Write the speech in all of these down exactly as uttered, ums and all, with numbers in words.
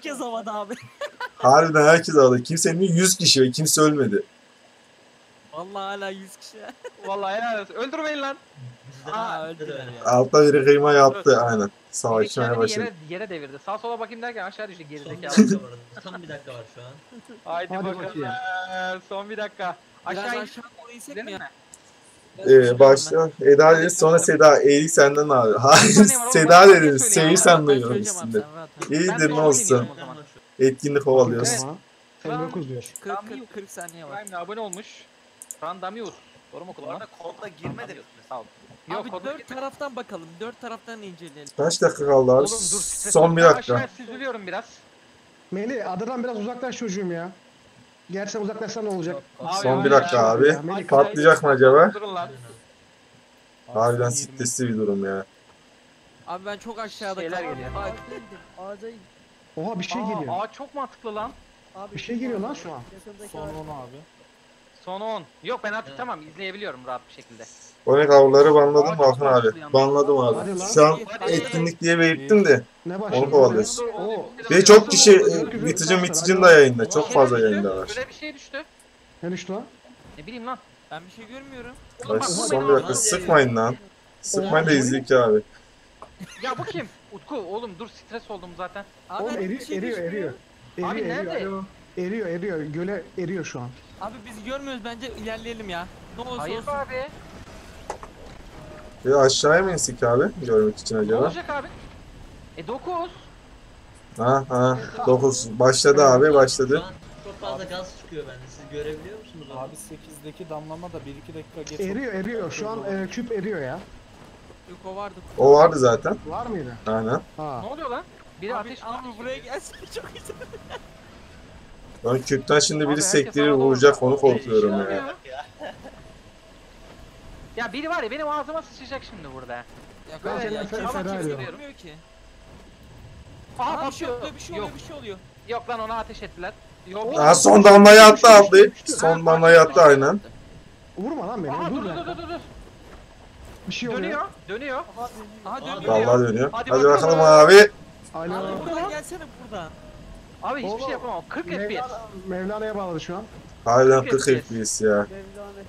Herkes havada abi. Harbiden herkes havada. Kimsenin yüz kişi ve kimse ölmedi. Vallahi hala yüz kişi. Vallahi helal olsun. Öldürmeyin lan. Aa öldüler ya. Altta biri kıyma yaptı aynen. Biri Savaşmaya kendini başladı. yere, yere devirdi. Sağ sola bakayım derken aşağı düştü Son bir gerizekalı. dakika var orada. Tam bir dakika var şu an. Haydi Hadi bakalım. bakayım. Ee, Son bir dakika. Biraz Aşağı aşağı doğru insek gidelim mi ya? mi? Ee, başla. Eda dedi sonra Seda. Eğilik senden abi. Hayır Seda dediniz. Seyir sen duyuyorum üstünde. İyidir ne olsun. Etkinlik kovalıyoruz. Evet. elli dokuz diyor. kırk kırk kırk saniye var. Prime'le abone olmuş. Randamius. Doğru mu okudum lan? kodla girmedi. Sağ ol. Yok Abi kodu dört taraftan bakalım. Dört taraftan inceleyelim. Kaç dakika kaldı abi? Oğlum dur stres Son olma. bir Ben dakika. Aşağı süzülüyorum biraz. Melih adadan biraz uzaklaş çocuğum ya. Gerçekten uzaklaşsan ne olacak? Abi, Son bir abi, dakika abi. abi. Melih, Patlayacak mı acaba? Durun lan. Harbiden stresli bir durum ya. Abi ben çok aşağıda Şeyler kaldım. geliyor. Bak, Ağaca in. Oha bir şey Aa, geliyor. Aa çok mantıklı lan. Abi Bir şey geliyor lan şu an. yakındaki Son ağaç- on abi. Son on. Yok ben artık tamam izleyebiliyorum rahat bir şekilde. Bonek avları banladım bakın abi. Banladım abi. Hadi lan. Şu an etkinlik diye belirttim de. Ne başlıyor? Onu kovalıyoruz. Oo. Ve çok kişi e, Viticin Viticin da yayında. Çok fazla yayında var. Böyle bir şey düştü. Ne düştü lan? Ne bileyim lan. ben bir şey görmüyorum. Oğlum Baş, bak, son bir vurmayın dakika lan. sıkmayın lan. Sıkmayın da izleyik abi. Ya bu kim? Utku oğlum dur stres oldum zaten. Abi Oğlum ben eri, bir şey eriyor düşmüyor. eriyor. Eriyor Abi eriyor. nerede? Alo. Eriyor eriyor. Göle eriyor şu an. Abi biz görmüyoruz bence ilerleyelim ya. Ne olursa Hayır olsun. abi. Bir aşağıya mı insik abi? Görmek için Ne acaba. olacak abi? E dokuz. Ha ha. dokuz. Başladı abi Şu başladı. an çok fazla gaz çıkıyor bende. Siz görebiliyor musunuz onu? Abi sekizdeki damlama da bir iki dakika geç. Eriyor eriyor. Şu an e, küp eriyor ya. Yok o vardı. O vardı zaten. Var mıydı? Aynen. Ha. Ne oluyor lan? Biri Abi, ateş abi buraya gelsin çok güzel. Ben küpten şimdi Abi biri herkes sektirir havada vuracak oldu. onu korkuyorum Ne ya. oluyor? Ya biri var ya benim ağzıma sıçacak şimdi burada. Ya Ben abi seni ya fe- kimse feda kimse ediyorum. görmüyor ki. Aha Aha bir şey patlıyor. oluyor bir şey Yok. oluyor bir şey oluyor. Yok lan ona ateş ettiler. Yok. Ha son damlayı attı atlayıp. Son damlayı attı aynen. Vurma lan beni. Aha dur dur dur lan. dur dur dur. Bir şey oluyor. Dönüyor. Dönüyor. Aha Aa, dönüyor. Vallahi dönüyor. Hadi Hadi bakalım. bakalım abi. Abi Alo. buradan gelsene buradan. Abi hiçbir Oğlum, şey yapamam. kırk F P S. Mevlana, Mevlana'ya bağladı şu an. Harbiden kırk F P S ya. Mevlane.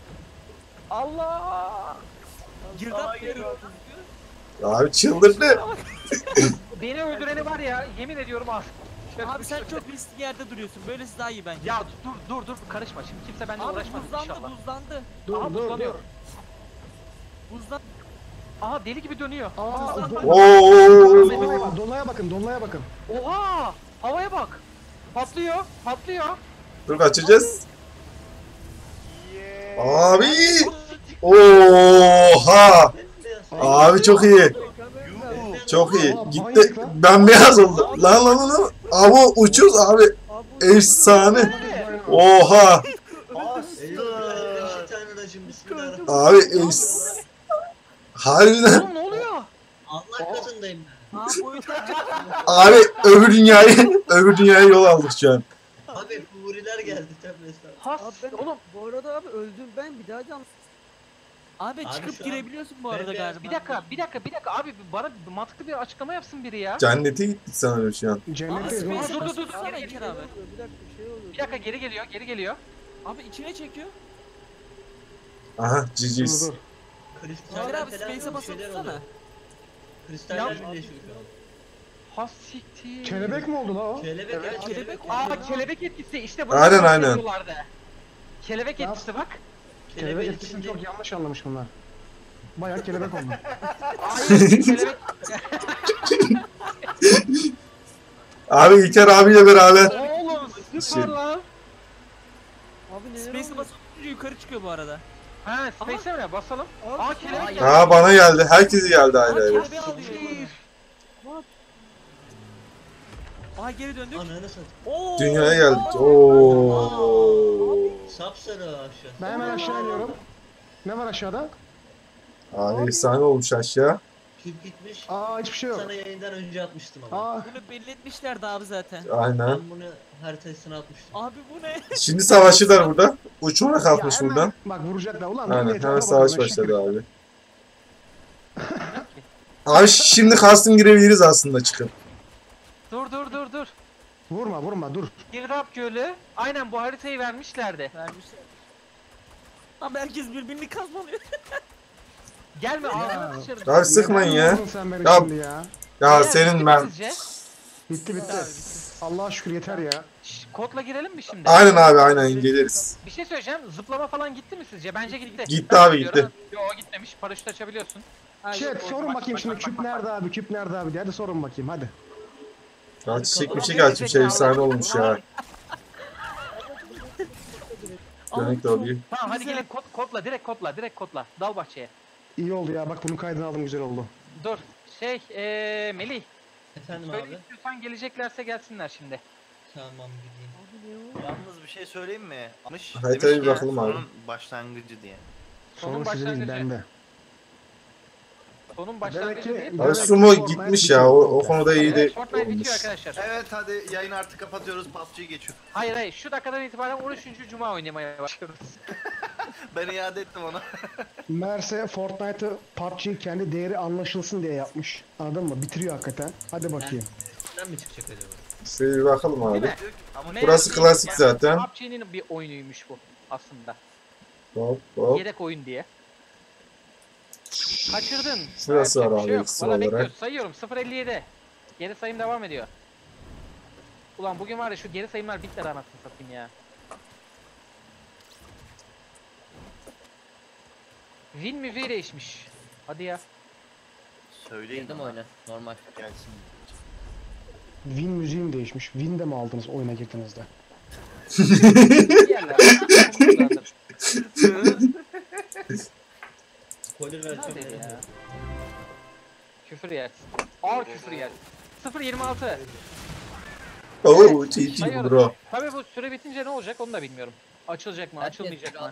Allah. Girdap geliyor. Abi çıldırdı. Beni öldüreni var ya yemin ediyorum az. Abi sen çok riskli yerde duruyorsun. Böylesi daha iyi bence. Ya dur dur dur karışma şimdi kimse benimle abi uğraşmaz buzlandı inşallah. buzlandı. Dur Aha, dur dur. buzlanıyor. Buzdan. Aha deli gibi dönüyor. Aa, do- Oo. Dolunaya, dolunaya bakın, dolunaya bakın. Oha! Havaya bak. Patlıyor, patlıyor. Dur kaçacağız. Abi. Oha. Abi çok iyi. Çok iyi. Gitti. Ben beyaz oldu. Lan lan lan, lan. Abi uçuz abi. Efsane. Oha. Eşithanirracim bismillahirrahmanirrahim. Abi efs. Harbiden. Oğlum ne oluyor? Allah katındayım ben. Aa boyutlar. Abi öbür dünyayı öbür dünyaya yol aldık şu an. Abi furiler geldi tabii estağfurullah. Has. Abi ben, Oğlum bu arada abi öldüm ben bir daha can. Abi Abi çıkıp şu an girebiliyorsun bu arada bembeyaz galiba. bir dakika, bir dakika, bir dakika abi bana bir mantıklı bir açıklama yapsın biri ya. Cennete gittik sanırım şu an. Aa, Cennetteyiz oğlum. Space'e Dur, dur, dur, basıyorsun dur. sana İlker abi. Bir dakika bir şey oluyor. Bir dakika geri geliyor, geri geliyor. Abi içine çekiyor. Aha Dur G G's. dur. İlker Kristaller abi falan Space'e bir şeyler basıyorsun sana. oluyor. Kristaller birleşiyor şu an. Has siktir. Kelebek mi oldu la o? Kelebek Evet, evet, kelebek kelebek. oldu. Aa kelebek etkisi işte bu. Aynen, aynen. Kelebek Ya. etkisi bak. Kelebek Kelebek etkisini içinde çok yanlış anlamış bunlar. Bayağı kelebek oldu. Hayır kelebek. Abi İlker abiyle beraber. Oğlum Şey- süper lan. Abi neler Space'e oluyor? basınca yukarı çıkıyor bu arada. Ha Space'e mi basalım? Abi, Aa kelebek geldi. Ha bana geldi. Herkese geldi Aa ayrı ayrı. kelebeği alıyor. Aa geri döndük. Ananı satayım. Oo. Dünyaya geldik. Oo. Sapsarı aşağı. Ben hemen aşağı iniyorum. Ne var aşağıda? Abi efsane olmuş aşağı. Küp gitmiş. Aa hiçbir şey yok. Sana yayından önce atmıştım ama. Aa Bunu belli etmişlerdi abi zaten. Aynen. Ben bunu haritasına atmıştım. Abi bu ne? Şimdi savaşçılar burada. Uçmaya ya kalkmış hemen- buradan. Bak vuracaklar ulan. Aynen millete hemen ona savaş bakın, başladı abi. Abi şimdi custom girebiliriz aslında çıkıp. Dur dur dur dur. Vurma vurma dur. Girdap Gölü. Aynen bu haritayı vermişlerdi. Vermişler. Abi herkes birbirini kazmalıyor. Gelme ağzına sıçarım. Abi sıkmayın ya. Vurdun sen beni Ya- şimdi ya. Ya Eğer senin bitti mi ben. sizce? Bitti bitti. Allah'a şükür yeter ya. Şş, kodla girelim mi şimdi? Aynen abi aynen geliriz. Bir şey söyleyeceğim. Zıplama falan gitti mi sizce? Bence gitti. Gitti Ben abi, gidiyorum. gitti. Yo gitmemiş. Paraşüt açabiliyorsun. Chat sorun bakayım şimdi küp nerede abi küp nerede abi diye hadi sorun bakayım hadi. Ya çiçek bir şey açmış efsane olmuş ya. Dönek de alayım. Tamam hadi Güzel. gelin kod, kodla direkt kodla direkt kodla. Dal bahçeye. İyi oldu ya bak bunun kaydını aldım güzel oldu. Dur. Şey eee Melih. Efendim Söyle abi. istiyorsan geleceklerse gelsinler şimdi. Tamam gideyim. Abi ne o? Yalnız bir şey söyleyeyim mi? Almış. Haritaya demiş bir ki, bakalım abi. sonun başlangıcı diye. Sonun Sorun sizin başlangıcı. bende. Sonun Demek başlangıcı ki- değil. Abi Demek sumo ki gitmiş ya o, o konuda iyi de Evet, Fortnite bitiyor olmuş. arkadaşlar. Evet hadi yayını artık kapatıyoruz. P U B G'ye geçiyor. Hayır hayır şu dakikadan itibaren on üçüncü Cuma oynamaya başlıyoruz. Ben iade ettim onu. Merse Fortnite'ı P U B G kendi değeri anlaşılsın diye yapmış. Anladın mı? Bitiriyor hakikaten. Hadi bakayım. Nereden mi çıkacak acaba? Şöyle bir bakalım Değil abi. mi? Ama Burası klasik zaten. P U B G'nin bir oyunuymuş bu aslında. Hop hop. Yedek oyun diye. Kaçırdın. Şurası Yapacak var bir şey abi yok. ekstra Valla olarak. bekliyoruz. Sayıyorum sıfır elli yedi. Geri sayım devam ediyor. Ulan bugün var ya şu geri sayımlar bitler anasını satayım ya. Win mi V değişmiş. Hadi ya. söyleyin Girdim ama oyuna. Normal. gelsin. Win müziğim değişmiş. Win de mi aldınız oyuna girdiğinizde? Bir yerler. Kullandır. Spoiler Hadi versiyonu ya. Küfür yersin. Ağır küfür yersin. sıfır yirmi altı. Oo T T Sayıyorum. bro. Tabii bu süre bitince ne olacak onu da bilmiyorum. Açılacak mı, açılmayacak mı?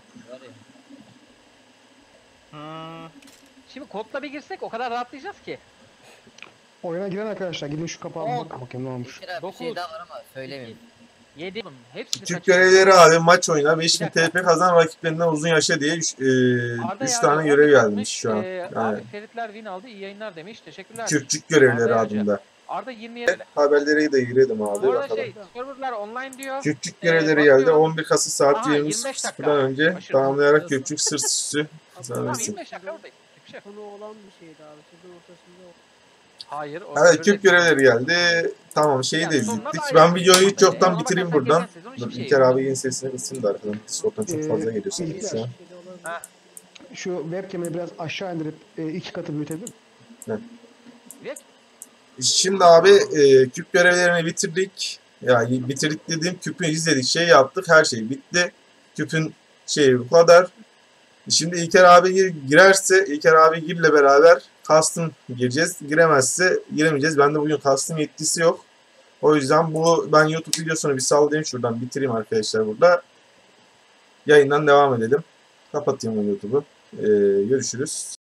Hmm. Şimdi kodla bir girsek o kadar rahatlayacağız ki. Oyuna giren arkadaşlar gidin şu kapağı On. bakın bakayım ne olmuş. Bir Dokuz. şey daha var ama söylemeyeyim. yedi. Hepsini Türk kaçırdık. görevleri abi maç oyna beş bin T P kazan rakiplerinden uzun yaşa diye üç Arda ya, tane on görev bin gelmiş atmış. şu an. Ee, Yani Abi Feritler win aldı, iyi yayınlar demiş. Teşekkürler. Kürtçük görevleri Arda adında. Arda yirmi yedi. Haberlere de girelim abi Bu arada bakalım. şey, serverlar online diyor. Kürtçük Ee, görevleri geldi. bakıyorum. on bir Kasım saat Aha, yirmi yirmi beş dakika. sıfırdan önce Aşırı tamamlayarak hızlı. Kürtçük sırt üstü Tamam sanırsın. yirmi beş dakika buradayız. Bir şey yok. Konu olan bir şeydi abi. Sezon ortasında o. Hayır. o Evet öyle Küp değil. görevleri geldi. Tamam şeyi Yani de sonuna izledik. dair Ben bir videoyu şey hiç yoktan yok. bitireyim Ama buradan. geçen sezon hiçbir Dur şey İlker yok. abi yeni sesini kısayım da arkadan. Discord'dan çok fazla geliyor sanırım şu an. Şeyde olabilir. Ha. Şu webcam'i biraz aşağı indirip e, iki katı büyütebilir miyim? Ve Şimdi abi e, küp görevlerini bitirdik. Yani bitirdik dediğim küpü izledik, şey yaptık, her şey bitti. Küpün şeyi bu kadar. Şimdi İlker abi gir- girerse, İlker abi girle beraber custom gireceğiz. Giremezse giremeyeceğiz. Bende bugün custom yetkisi yok. O yüzden bu ben YouTube videosunu bir sallayayım şuradan bitireyim arkadaşlar burada. Yayından devam edelim. Kapatayım bu YouTube'u. E, görüşürüz.